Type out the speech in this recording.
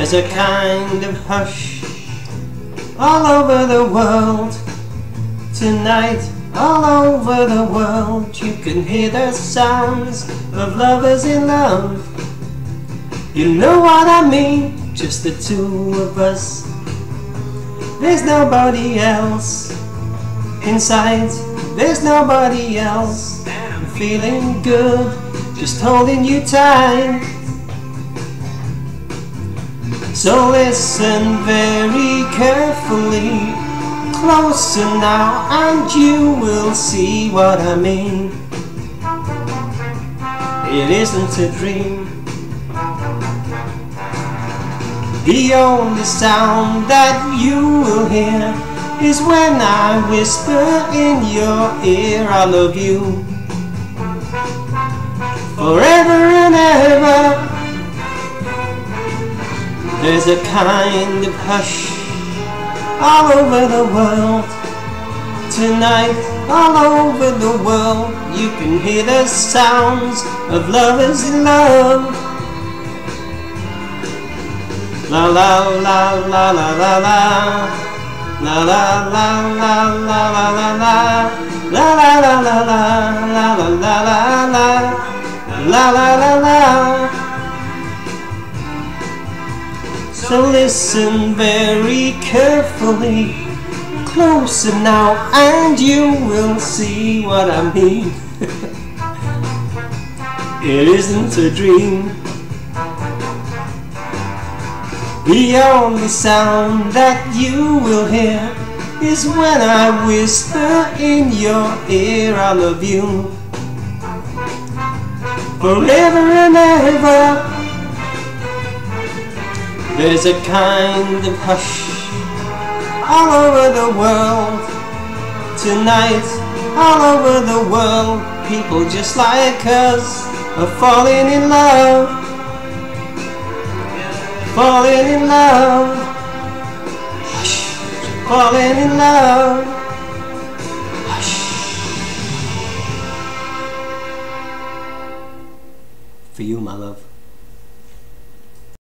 There's a kind of hush all over the world tonight. All over the world you can hear the sounds of lovers in love. You know what I mean, just the two of us. There's nobody else in sight, there's nobody else. I'm feeling good, just holding you tight. So listen very carefully, closer now, and you will see what I mean. It isn't a dream. The only sound that you will hear is when I whisper in your ear, I love you forever and ever. There's a kind of hush all over the world tonight. All over the world you can hear the sounds of lovers in love. La la la la la la la, la la la la la la la la, la la la la la la la la la la la la. So listen very carefully, closer now, and you will see what I mean. It isn't a dream. The only sound that you will hear is when I whisper in your ear, I love you forever and ever. There's a kind of hush all over the world tonight. All over the world people just like us are falling in love. Falling in love, hush, falling in love, hush. For you, my love.